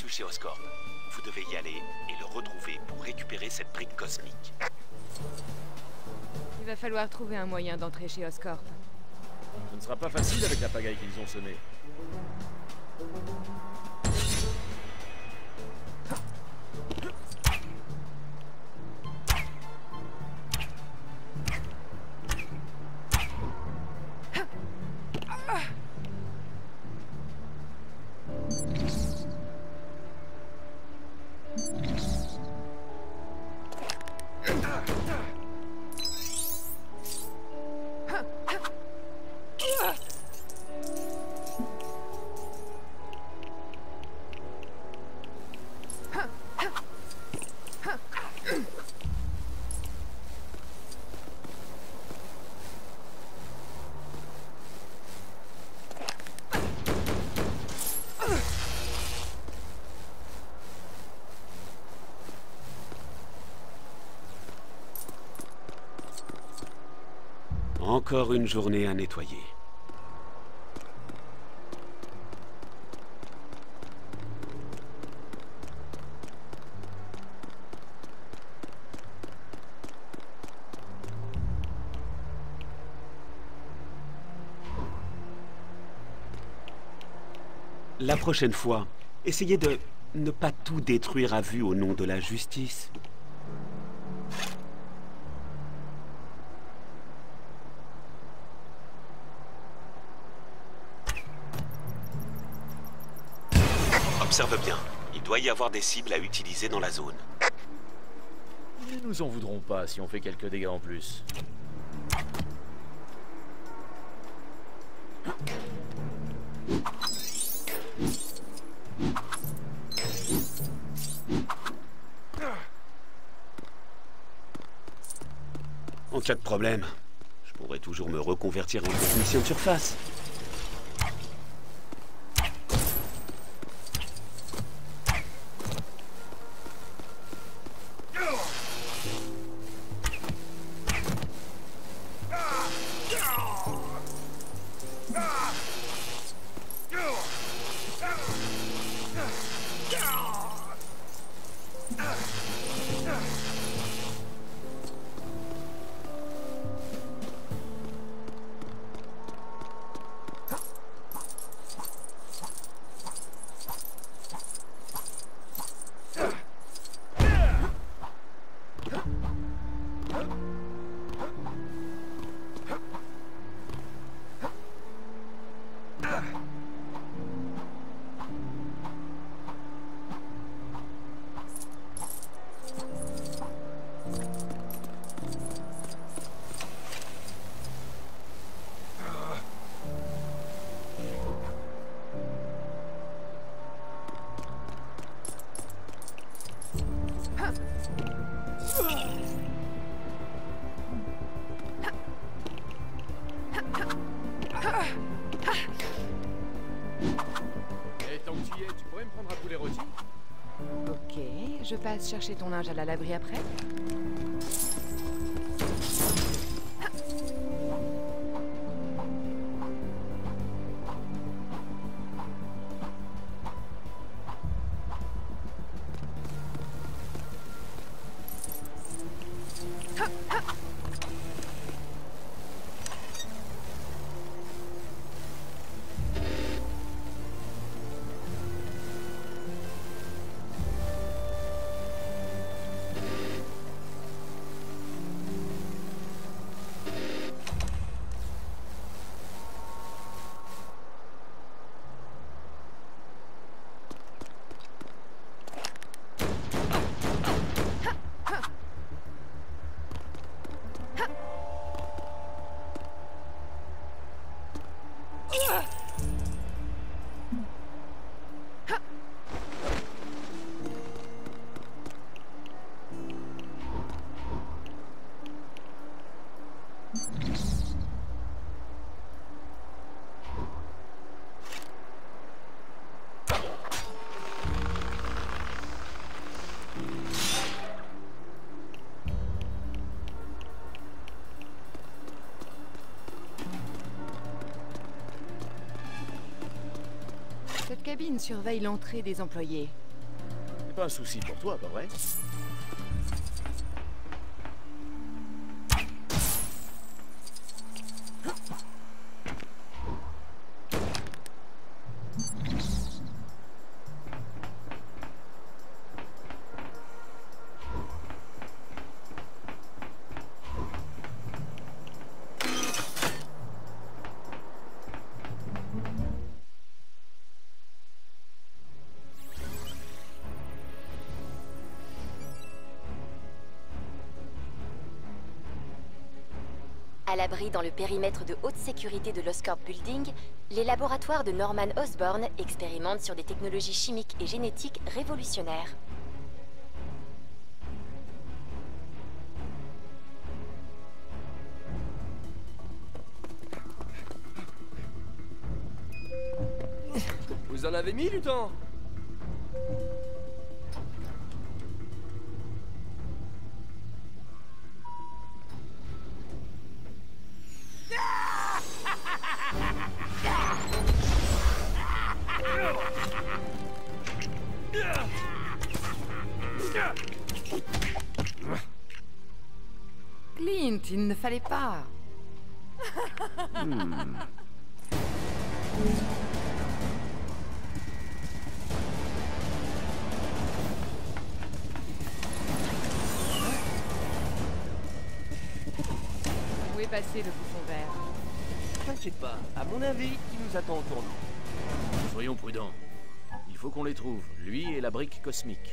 reçu chez Oscorp. Vous devez y aller et le retrouver pour récupérer cette brique cosmique. Il va falloir trouver un moyen d'entrer chez Oscorp. Ce ne sera pas facile avec la pagaille qu'ils ont semée. Encore une journée à nettoyer. La prochaine fois, essayez de ne pas tout détruire à vue au nom de la justice. Observe bien, il doit y avoir des cibles à utiliser dans la zone. Ils nous en voudront pas si on fait quelques dégâts en plus. En cas de problème, je pourrais toujours me reconvertir en technicien de surface. Ok, je passe chercher ton linge à la laverie après. Cette cabine surveille l'entrée des employés. Pas un souci pour toi, pas vrai? À l'abri dans le périmètre de haute sécurité de l'Oscorp Building, les laboratoires de Norman Osborn expérimentent sur des technologies chimiques et génétiques révolutionnaires. Vous en avez mis du temps? Clint, il ne fallait pas. Où est passé le bouchon vert? T'inquiète pas, à mon avis, il nous attend au tournant. Soyons prudents. Il faut qu'on les trouve, lui et la brique cosmique.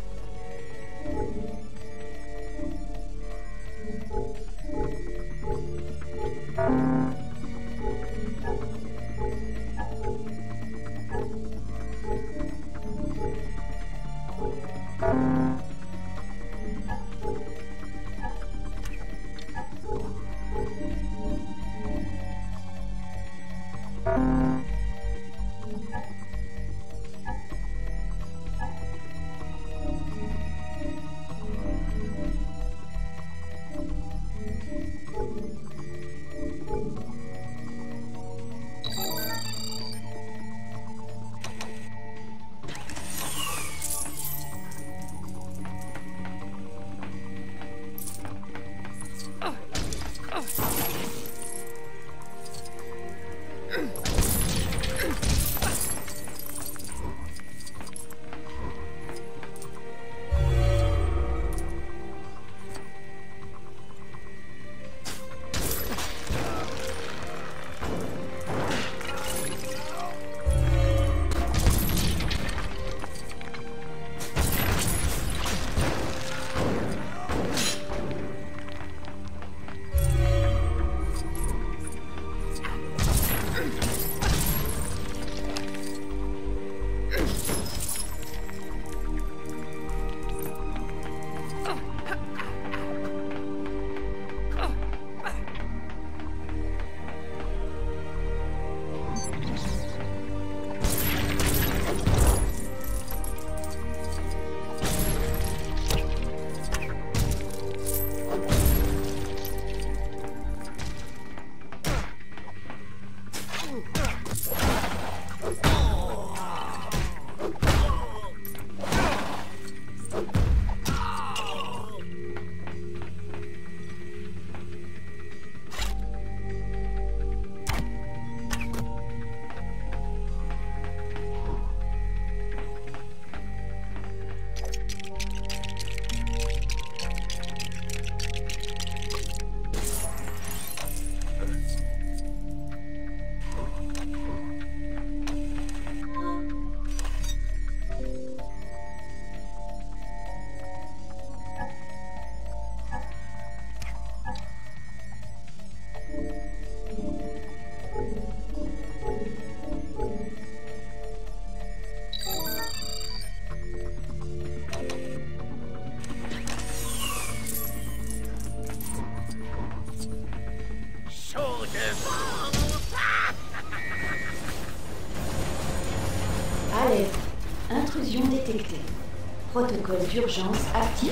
Alerte. Intrusion détectée. Protocole d'urgence activé.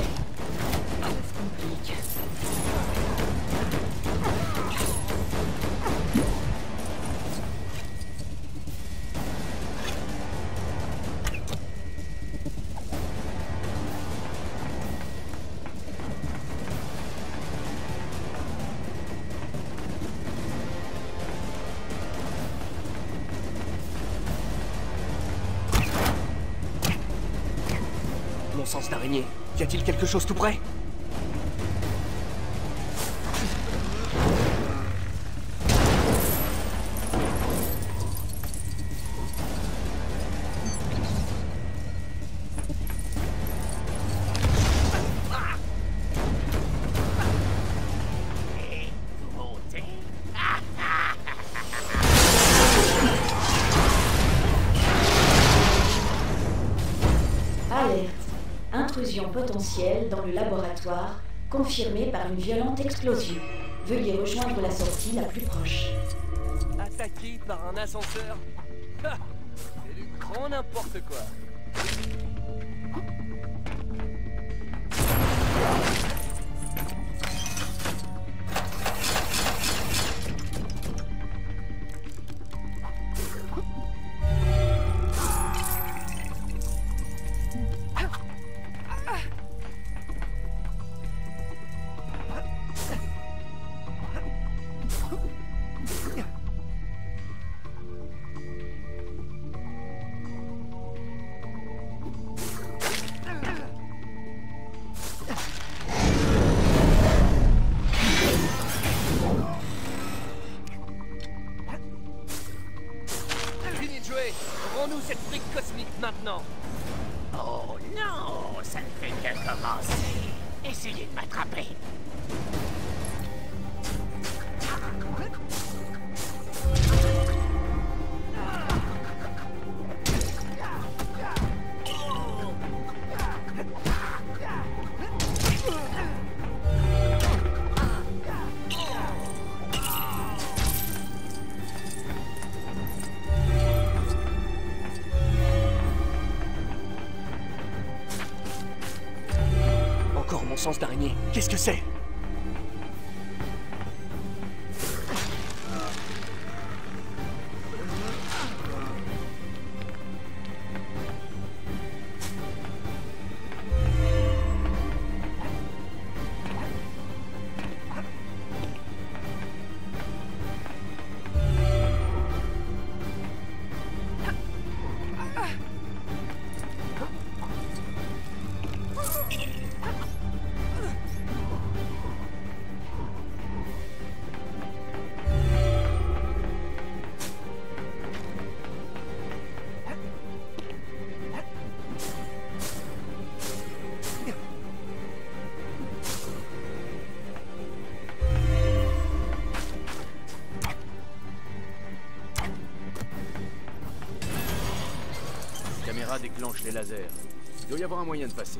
Ça se complique. mon sens d'araignée. Y a-t-il quelque chose tout près? Alerte. Intrusion potentielle dans le laboratoire, confirmée par une violente explosion. Veuillez rejoindre la sortie la plus proche. Attaqué par un ascenseur? Ha! C'est du grand n'importe quoi. Fini de jouer. Rends-nous cette brique cosmique maintenant. Oh non, ça ne fait que commencer. Essayez de m'attraper. Encore mon sens d'araignée. Qu'est-ce que c'est? La caméra déclenche les lasers. Il doit y avoir un moyen de passer.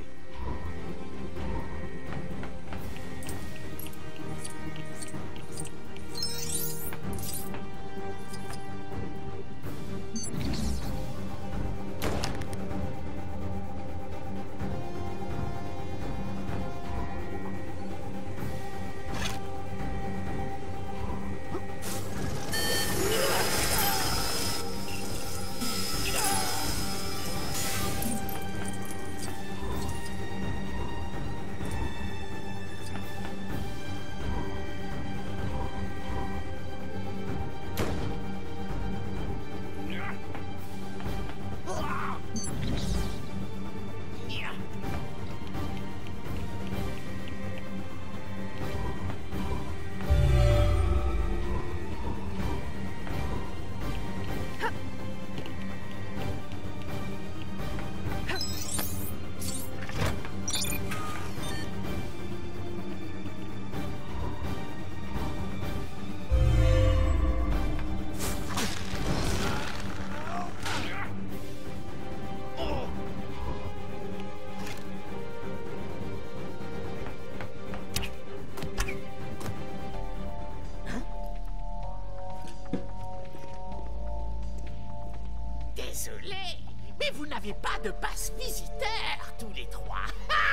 Désolé, mais vous n'avez pas de passe visiteur, tous les trois.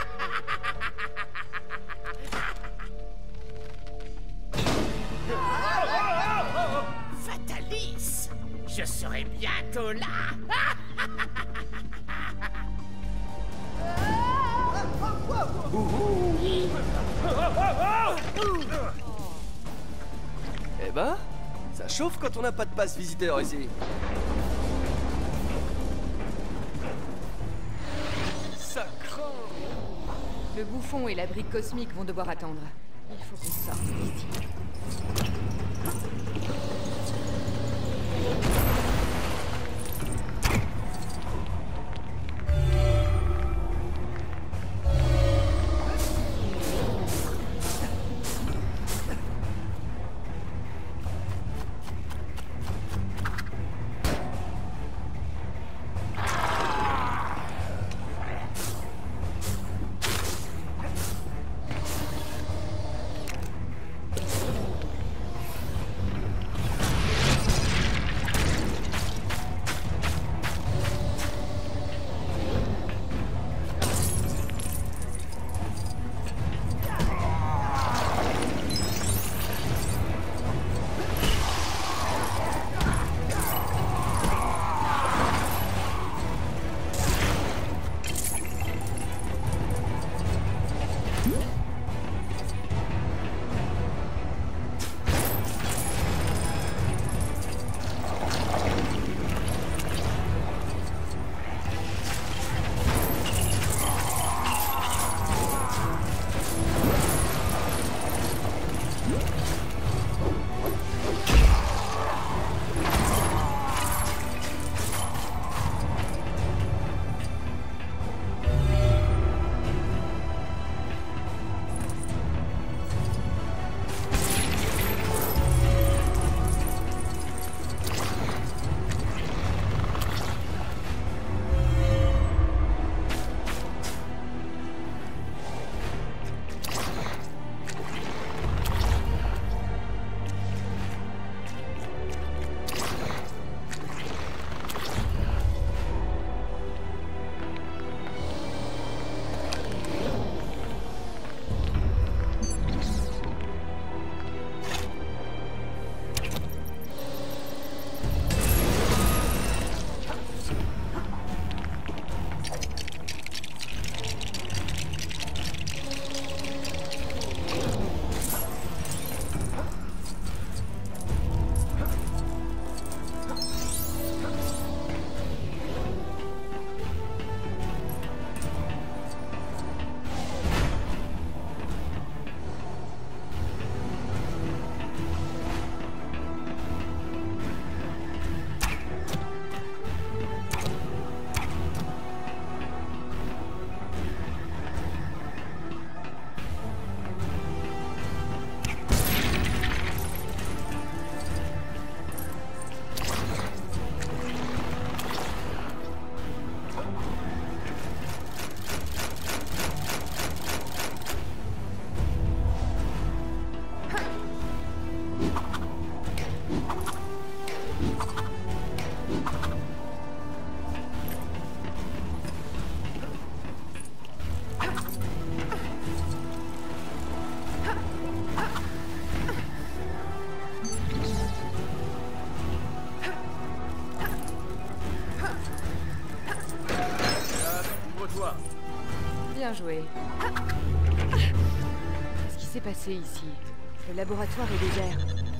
Fatalis, je serai bientôt là. Eh ben, ça chauffe quand on n'a pas de passe visiteur ici. Ça craint. Le bouffon et la brique cosmique vont devoir attendre. Il faut qu'on sorte d'ici. Bien joué. Qu'est-ce qui s'est passé ici? Le laboratoire est désert.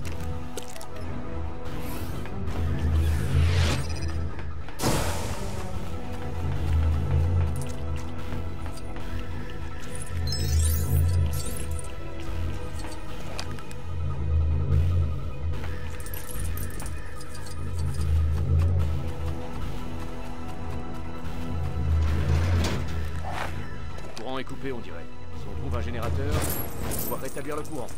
Le courant est coupé, on dirait. Si on trouve un générateur, on va pouvoir rétablir le courant.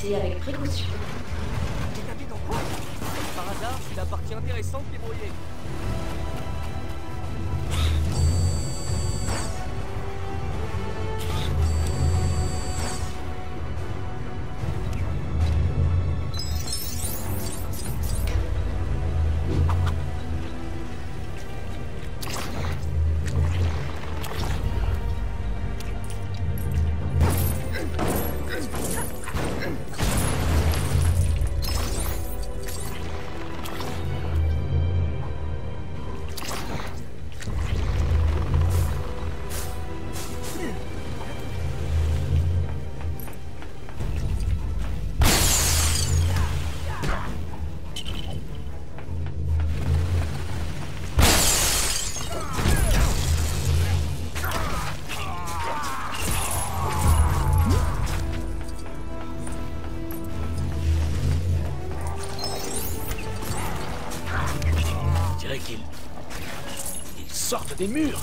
placé avec précaution. Décapé dans quoi? Par hasard, c'est la partie intéressante qui est brouillée. Ils sortent des murs.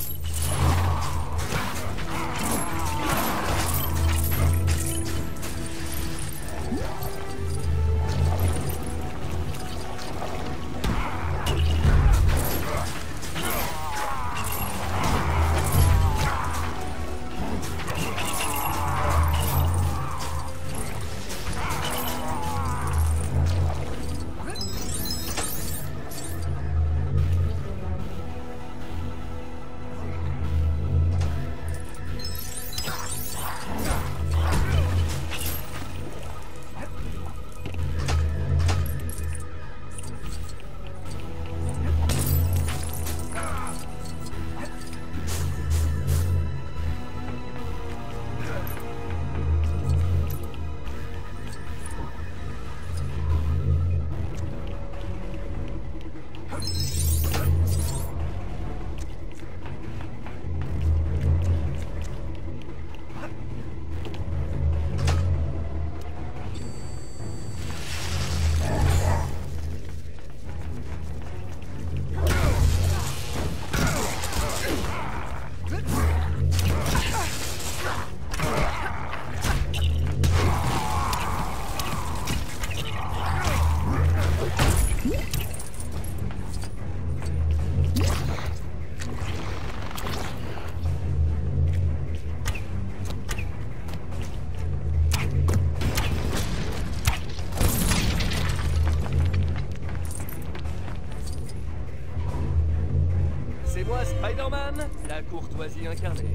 C'est moi, Spider-Man, la courtoisie incarnée.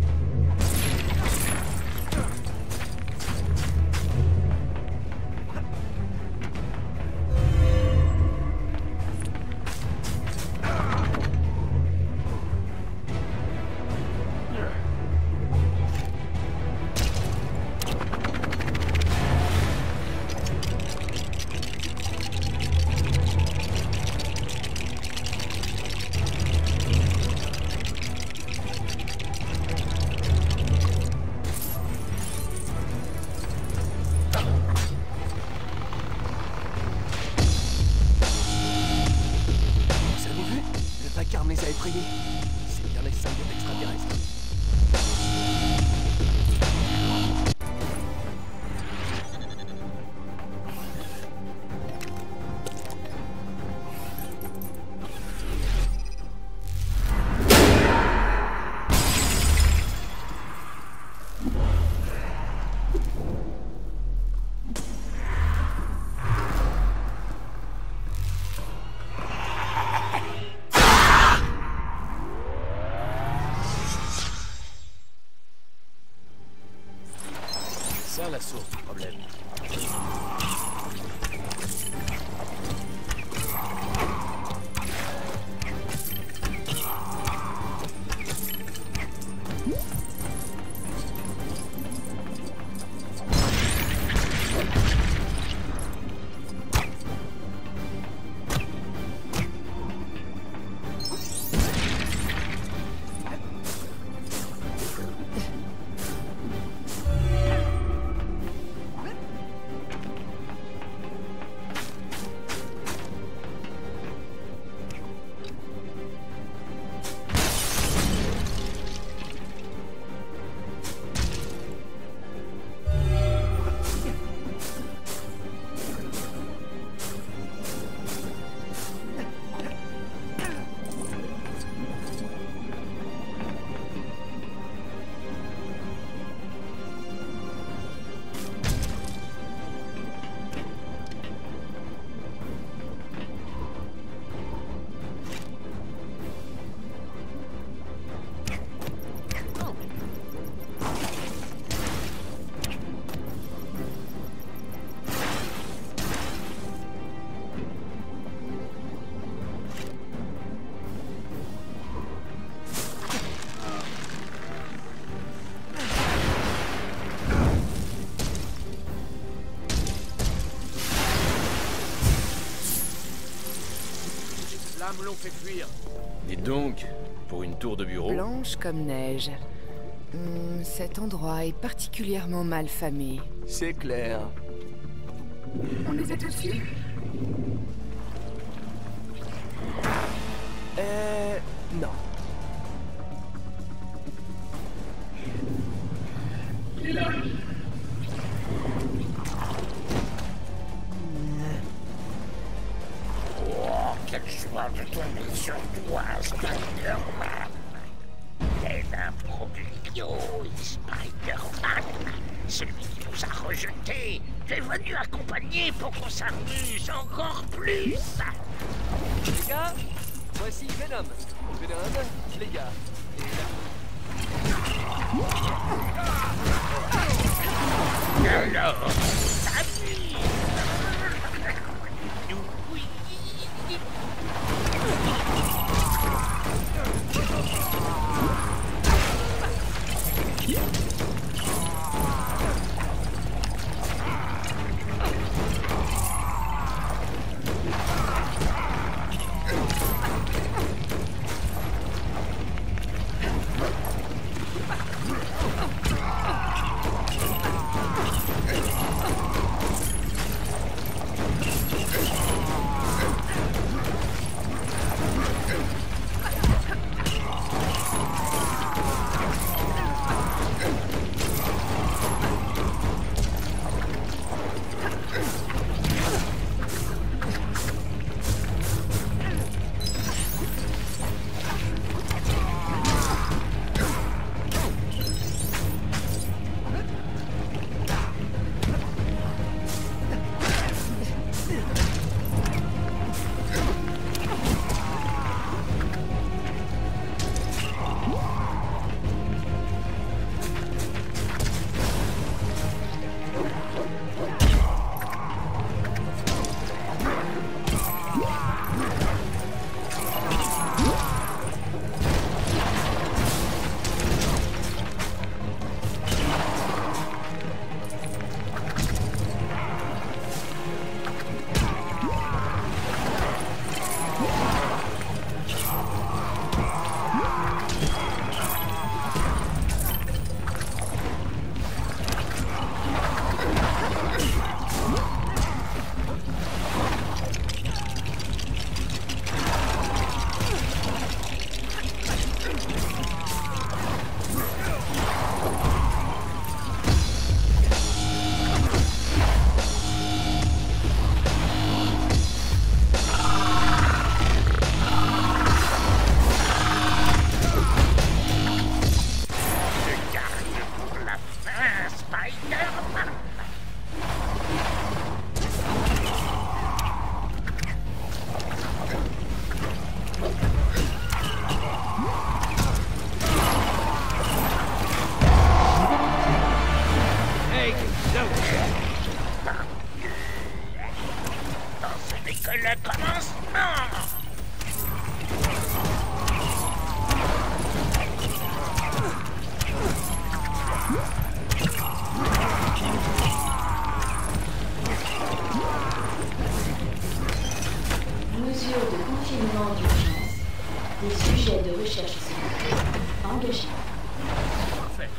Vacarme les a effrayés. C'est bien les symbiotes extraterrestres. Ça, la source du problème. flammes l'ont fait fuir. Dites donc, pour une tour de bureau... Blanche comme neige. Cet endroit est particulièrement mal famé. C'est clair. On les a tous vus? Non. Oh, quelle joie de tomber sur toi, Spider-Man. Quel imbroglio, Spider-Man. Celui qui nous a rejetés. Tu es venu accompagner pour qu'on s'amuse encore plus. Les gars, voici Venom. Venom, les gars. Alors, salut. Oui. Des sujets de recherche scientifique engagés. Parfait.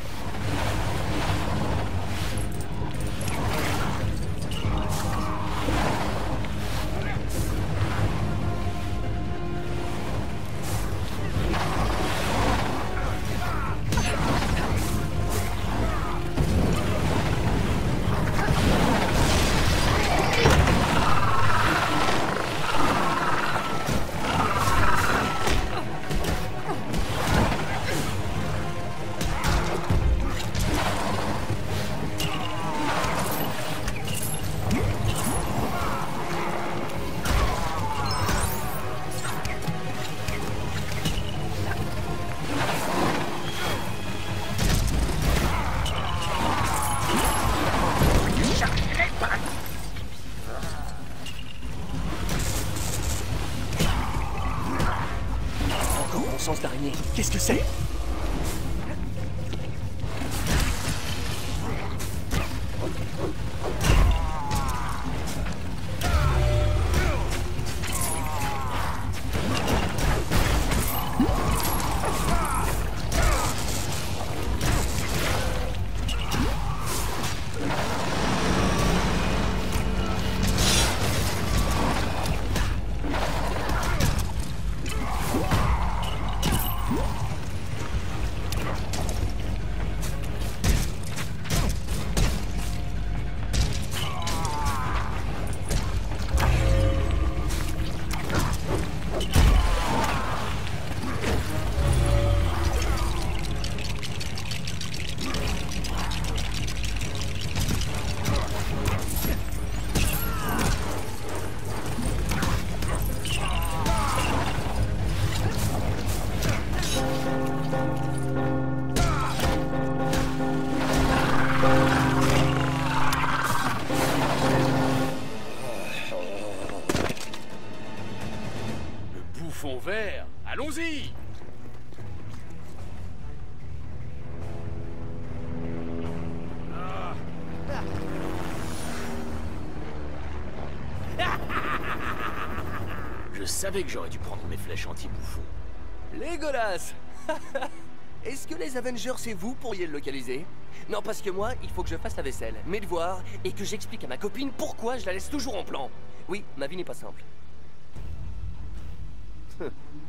Sens d'araignée. Qu'est-ce que c'est? fond vert. Allons-y! Je savais que j'aurais dû prendre mes flèches anti-bouffon. Legolas. Est-ce que les Avengers et vous pourriez le localiser? Non, parce que moi, il faut que je fasse la vaisselle, mes devoirs, et que j'explique à ma copine pourquoi je la laisse toujours en plan. Oui, ma vie n'est pas simple.